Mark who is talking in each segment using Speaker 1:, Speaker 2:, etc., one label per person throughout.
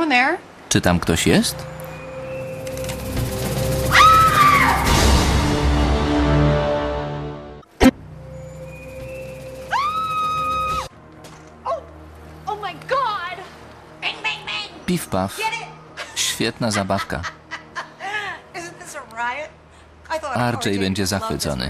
Speaker 1: Czy tam ktoś jest? Piw paw. Świetna zabawka. RJ będzie zachwycony.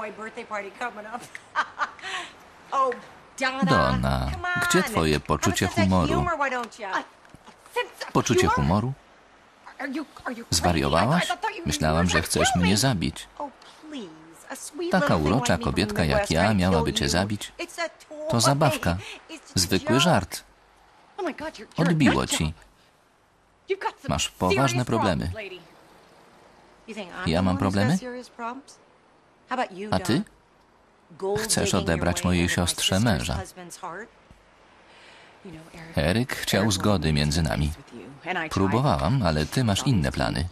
Speaker 1: Donna, gdzie twoje poczucie humoru? Poczucie humoru? Zwariowałaś? Myślałam, że chcesz mnie zabić. Taka urocza kobietka jak ja miałaby cię zabić? To zabawka. Zwykły żart. Odbiło ci. Masz poważne problemy. Ja mam problemy? A ty? Chcesz odebrać mojej siostrze męża. Eryk chciał zgody między nami. Próbowałam, ale ty masz inne plany.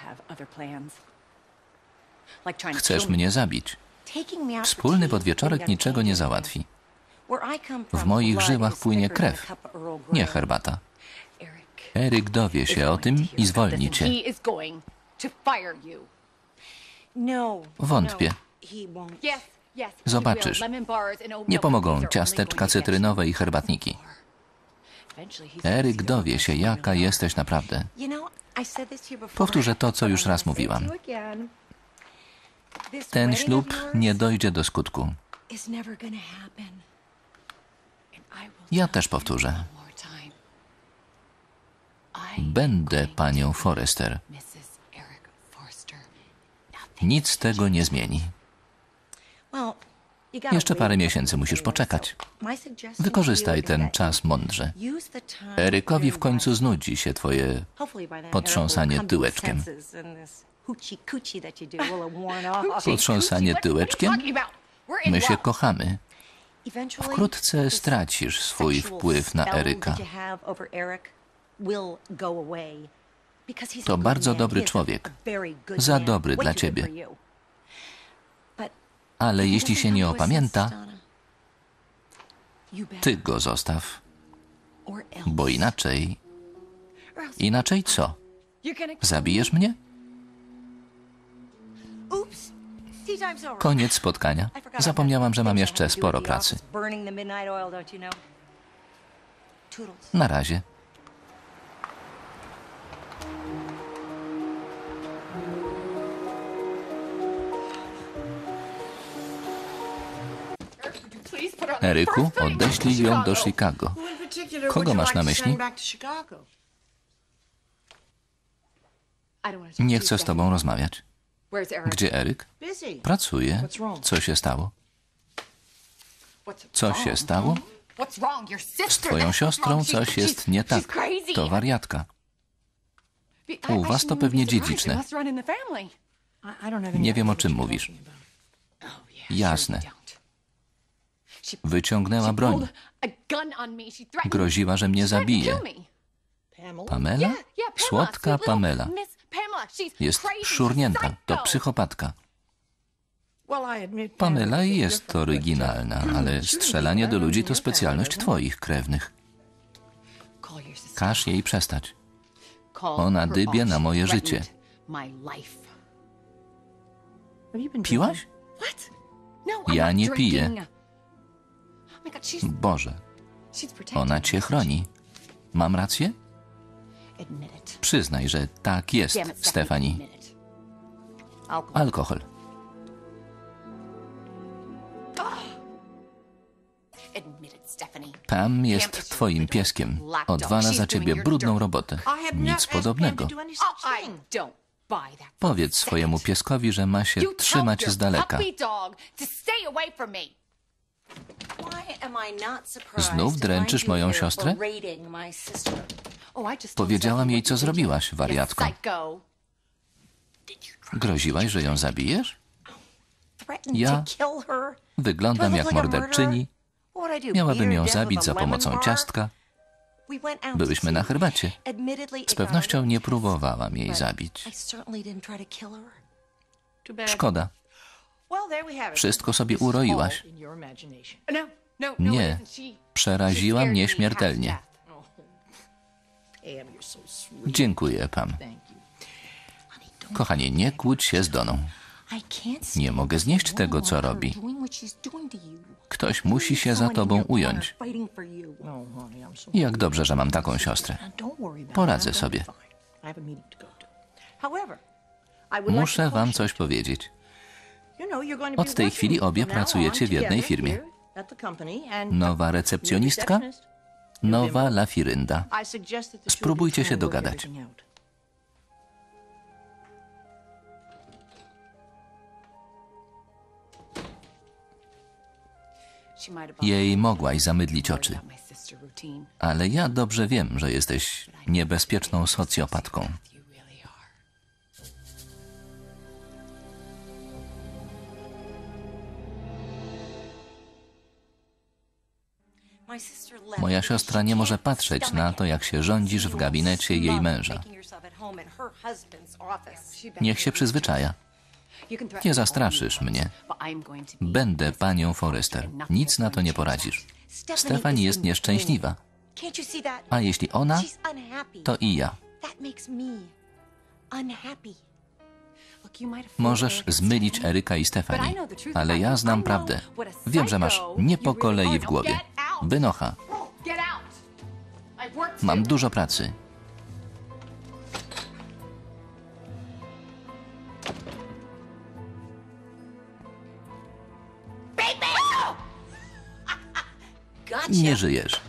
Speaker 1: Chcesz mnie zabić. Wspólny podwieczorek niczego nie załatwi. W moich żyłach płynie krew, nie herbata. Eryk dowie się o tym i zwolni cię. Wątpię. Zobaczysz. Nie pomogą ciasteczka cytrynowe i herbatniki. Eryk dowie się, jaka jesteś naprawdę. Powtórzę to, co już raz mówiłam. Ten ślub nie dojdzie do skutku. Ja też powtórzę. Będę panią Forrester. Nic tego nie zmieni. Jeszcze parę miesięcy musisz poczekać. Wykorzystaj ten czas mądrze. Erykowi w końcu znudzi się twoje potrząsanie tyłeczkiem. Potrząsanie tyłeczkiem? My się kochamy. Wkrótce stracisz swój wpływ na Eryka. To bardzo dobry człowiek. Za dobry dla ciebie. Ale jeśli się nie opamięta, ty go zostaw. Bo inaczej... Inaczej co? Zabijesz mnie? Koniec spotkania. Zapomniałam, że mam jeszcze sporo pracy. Na razie. Eryku, odeślij ją do Chicago. Kogo masz na myśli? Nie chcę z tobą rozmawiać. Gdzie Eryk? Pracuje. Co się stało? Co się stało? Z twoją siostrą coś jest nie tak. To wariatka. U was to pewnie dziedziczne. Nie wiem, o czym mówisz. Jasne. Wyciągnęła broń. Groziła, że mnie zabije. Pamela? Słodka Pamela. Jest szurnięta. To psychopatka. Pamela jest oryginalna, ale strzelanie do ludzi to specjalność twoich krewnych. Każ jej przestać. Ona dybie na moje życie. Piłaś? Ja nie piję. Boże, ona cię chroni. Mam rację? Przyznaj, że tak jest, Stephanie. Alkohol. Pam jest twoim pieskiem. Odwala za ciebie brudną robotę. Nic podobnego. Powiedz swojemu pieskowi, że ma się trzymać z daleka. Znów dręczysz moją siostrę? Powiedziałam jej, co zrobiłaś, wariatko. Groziłaś, że ją zabijesz? Ja wyglądam jak morderczyni. Miałabym ją zabić za pomocą ciastka. Byłyśmy na herbacie. Z pewnością nie próbowałam jej zabić. Szkoda. Wszystko sobie uroiłaś. Nie, przeraziła mnie śmiertelnie. Dziękuję, Pam. Kochanie, nie kłóć się z Doną. Nie mogę znieść tego, co robi. Ktoś musi się za tobą ująć. Jak dobrze, że mam taką siostrę. Poradzę sobie. Muszę wam coś powiedzieć. Od tej chwili obie pracujecie w jednej firmie. Nowa recepcjonistka, nowa lafirynda. Spróbujcie się dogadać. Jej mogłaś zamydlić oczy. Ale ja dobrze wiem, że jesteś niebezpieczną socjopatką. Moja siostra nie może patrzeć na to, jak się rządzisz w gabinecie jej męża. Niech się przyzwyczaja. Nie zastraszysz mnie. Będę panią Forrester. Nic na to nie poradzisz. Stephanie jest nieszczęśliwa. A jeśli ona, to i ja. Możesz zmylić Eryka i Stephanie, ale ja znam prawdę. Wiem, że masz nie po kolei w głowie. Wynocha. Mam dużo pracy. Nie żyjesz.